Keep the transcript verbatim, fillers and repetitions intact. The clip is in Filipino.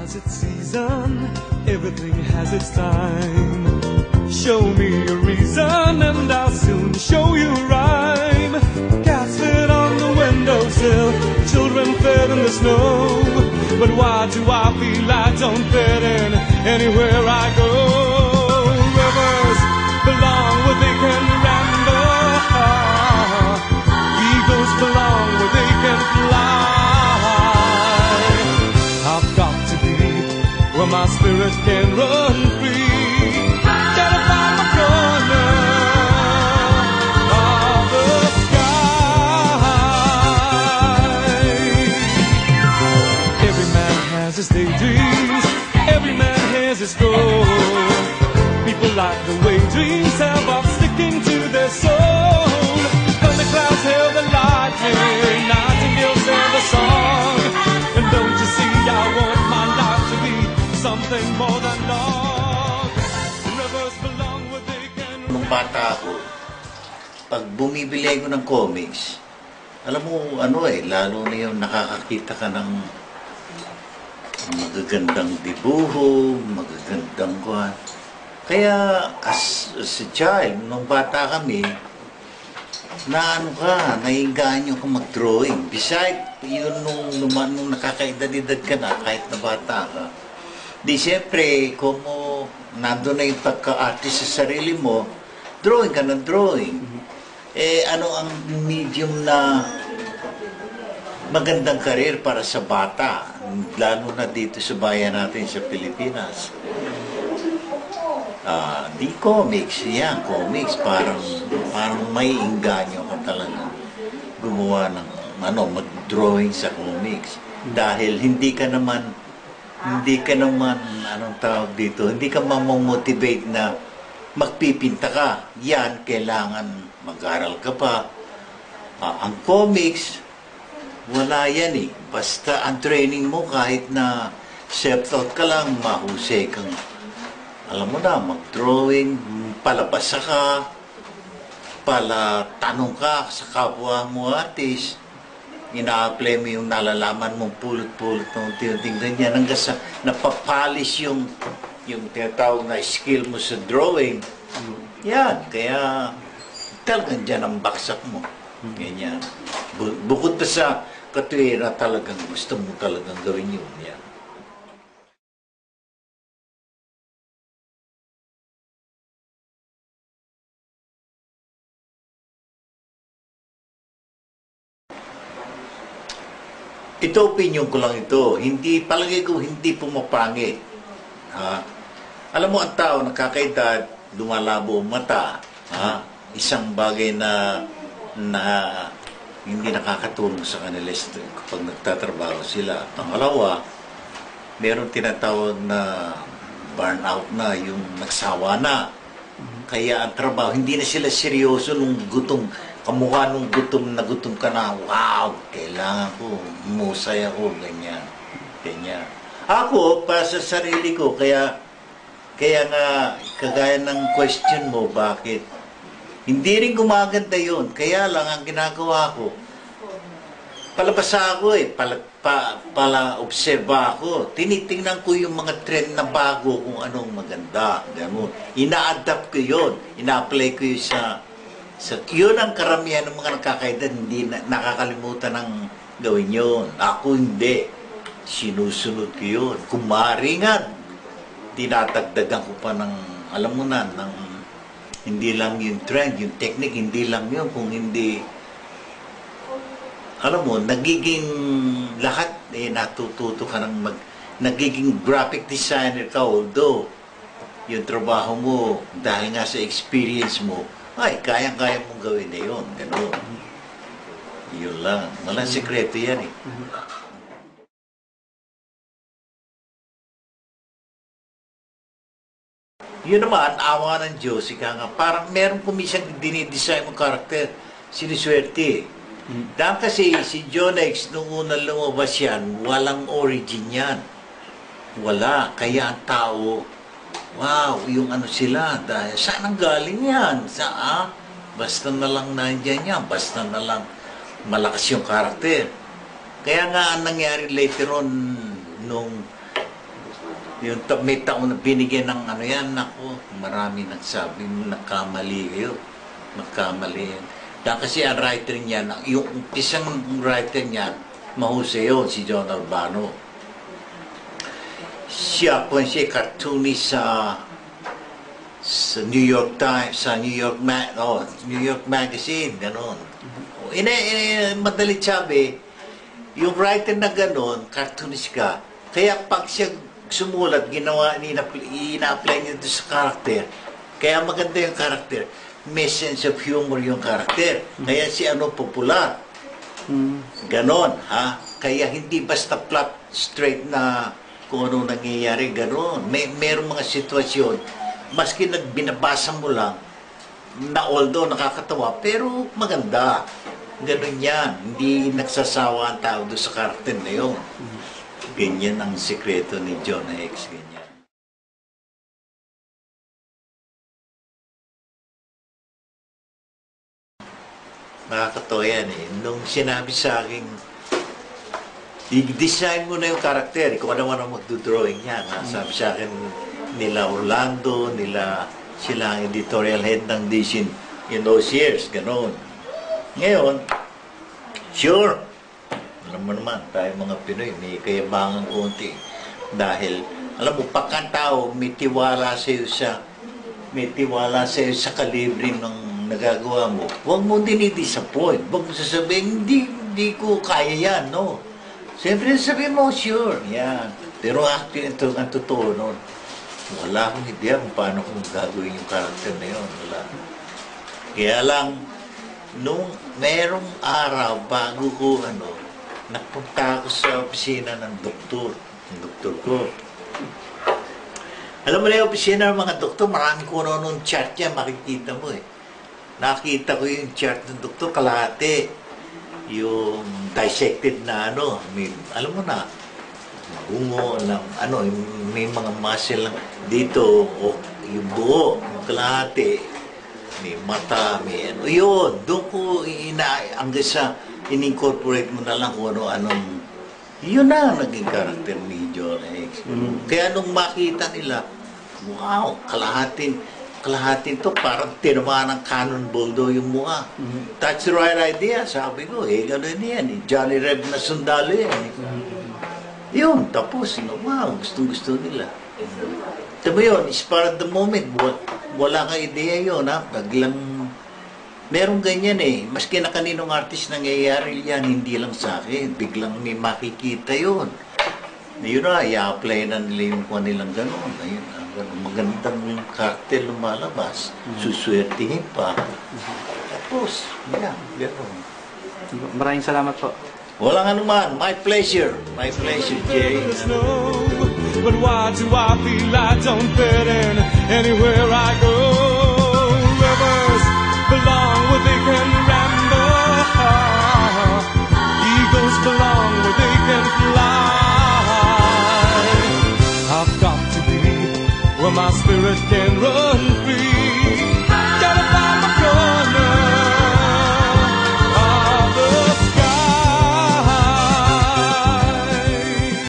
has its season, everything has its time. Show me a reason and I'll soon show you rhyme. Cats fit on the windowsill, children fed in the snow. But why do I feel I don't fit in anywhere I go? Rivers belong where they can ramble, eagles belong where they can fly. I've got to be where my spirit can run free. Gotta find my corner of the sky. Every man has his daydreams, every man has his goal. People like the way dreams have of sticking to their soul. Thunder clouds hail the lightning, nightingales hail the song. And don't you see, I want my life to be something more than long. Rivers belong where they can... Nung bata ako, pag bumibili ako ng comics, alam mo, ano eh, lalo na yung nakakakita ka ng magagandang dibuho, magagandang kuhan. Kaya, as, as a child, nung bata kami, na ano ka, naiinganyo ka mag-drawing. Besides, yun nung, nung, nung nakakaedad-edad ka na, kahit na bata ka. Di siyempre, kung mo, nandun na yung pagka-artist sa sarili mo, drawing ka ng drawing. Eh, ano ang medium na magandang karir para sa bata, lalo na dito sa bayan natin sa Pilipinas? Ah, di comics, yan, comics, parang, parang may inganyo ka talaga gumawa ng, ano, mag-drawing sa comics. Dahil hindi ka naman, hindi ka naman, anong tawag dito, hindi ka mamomotivate na magpipinta ka. Yan, kailangan mag-aral ka pa. Ah, ang comics, wala yan eh. Basta ang training mo, kahit na self-taught ka lang, mahusay kang, alam mo na, mag-drawing, palabasa ka, pala tanong ka sa kapwa mo artist, ina-apply mo yung nalalaman mong pulot-pulot ng unti-unting ganyan, hanggang sa napapalis yung, yung tinatawag na skill mo sa drawing. Yan, kaya talagang dyan ang baksak mo. Ganyan. Bukod pa sa katuwira talagang gusto mo talagang gawin yun. Yan. Ito, opinion ko lang ito. Hindi, palagay ko, hindi pumapangit. Ha? Alam mo, ang tao, nakakaedad, lumalabo ang mata. Ha? Isang bagay na, na hindi nakakatulong sa kanila kapag nagtatrabaho sila. Pangalawa, meron tinatawag na burnout na, yung nagsawa na. Kaya ang trabaho, hindi na sila seryoso nung gutom. Kamukha nung gutom na gutom ka na, wow, kailangan ko, musay ako, ganyan, ganyan. Ako, pa sa sarili ko, kaya, kaya nga, kagaya ng question mo, bakit? Hindi rin gumaganda yun, kaya lang ang ginagawa ko, palabasa ako eh, pala, pa, pala obserba ako, tinitingnan ko yung mga trend na bago kung anong maganda, gano'n. Ina-adapt ko yun, ina-apply ko yun sa, So, yun ang karamihan ng mga nakakaedad, hindi na, nakakalimutan ng gawin yun. Ako hindi. Sinusunod ko yun. Kumari nga, tinatagdagan ko pa ng, alam mo na, ng, hindi lang yung trend, yung technique, hindi lang yun. Kung hindi, alam mo, nagiging lahat, eh, natututo ka ng mag, nagiging graphic designer ka, although, yung trabaho mo, dahil nga sa experience mo, ay, kayang-kaya mong gawin na yun. Ganun. Yun lang. Walang sekreto yan eh. Yun naman, awa ng Diyos, ika nga, parang meron kumisang dinidesign mong karakter, siniswerte. Dahil kasi si John X, nung unang lumabas yan, walang origin yan. Wala. Kaya ang tao, wow, yung ano sila, dahil saan ang galing yan? Sa, ah, basta na lang nandyan yan, basta na lang malakas yung karakter. Kaya nga ang nangyari later on, nung Yung ta- may taon na binigyan ng ano yan, naku, marami nagsabi, nagkamali kayo. Nagkamali yan. Dahil kasi ang writer niya, yung isang writer niya, mahusay yun, si John Albano. Siya po siya cartoonist sa sa New York Times, sa New York Ma oh, New York Magazine, gano'n. Ina, ina, madalit sabi, yung writer na gano'n, cartoonist ka, kaya pag siya sumulat, ginawa, ina-apply niya doon sa karakter, kaya maganda yung karakter, may sense of humor yung karakter, kaya si ano popular. Ganon, ha? Kaya hindi basta plot straight na kung ano nangyayari, ganon. May merong mga sitwasyon, maski nagbinabasa mo lang, na although nakakatawa, pero maganda. Ganon yan. Hindi nagsasawa ang tao doon sa karakter na yun. Ganyan ang sikreto ni John X. Ganyan. Nakakatawa yan eh. Nung sinabi sa akin, i-design mo na yung karakter. Ikaw naman ang magdodrawing yan. Ha? Sabi sa akin, nila Orlando, nila sila ang editorial head ng D C in those years. Ganon. Ngayon, sure, alam mo naman, tayo mga Pinoy, may kayabangan konti. Dahil, alam mo, pagka tao, may tiwala sa iyo sa, may tiwala sa iyo sa kalibre ng nagagawa mo, huwag mo dinidisappoint. Huwag mo sasabihin, hindi, hindi ko kaya yan, no? Siyempre, sabihin mo, sure, yan. Pero actually, ito ang totoo nun. Wala akong idea kung paano kung gagawin yung karakter na yun. Wala. Kaya lang, nung merong araw bago ko, ano, napunta ako sa opisina ng doktor, ng doktor ko. Alam mo na yung opisina ng mga doktor, marami ko na nung chart yan, makikita mo eh. Nakita ko yung chart ng doktor, kalahati. Yung dissected na ano, may, alam mo na, bungo ng ano, may mga muscle lang dito, o yung buo, yung kalahati, may mata, may ano, yun, doon ko ina, hanggang sa in-incorporate mo na lang kung ano-anong, yun na naging karakter ni John X. Mm-hmm. Kaya nung makita nila, wow, kalahatin, kalahatin to, parang tinamaan ng cannonball daw yung mukha. Mm-hmm. That's the right idea, sabi ko, eh, gano'n yan, eh, Johnny Reb na sundalo yan. Eh. Mm-hmm. Yun, tapos, no, wow, gustong-gusto nila. Diba yun, is para the moment, wala, wala kang ideya yun, ha? Biglang, merong ganyan eh. Maski na kaninong artist nangyayari yan, hindi lang sa akin. Biglang may makikita yun. Yun na, i-apply na nila yung kanilang gano'n. Ayun, gano'n. Magandang yung karakter lumalabas. Suswertihin pa. Tapos, yan, gano'n. Maraming salamat po. Walang anuman. My pleasure. My pleasure, Jerry. But why do I feel I don't fit in anywhere I go? Rivers belong where they can ramble. Eagles belong where they can fly. I've got to be where my spirit can run free. Gotta find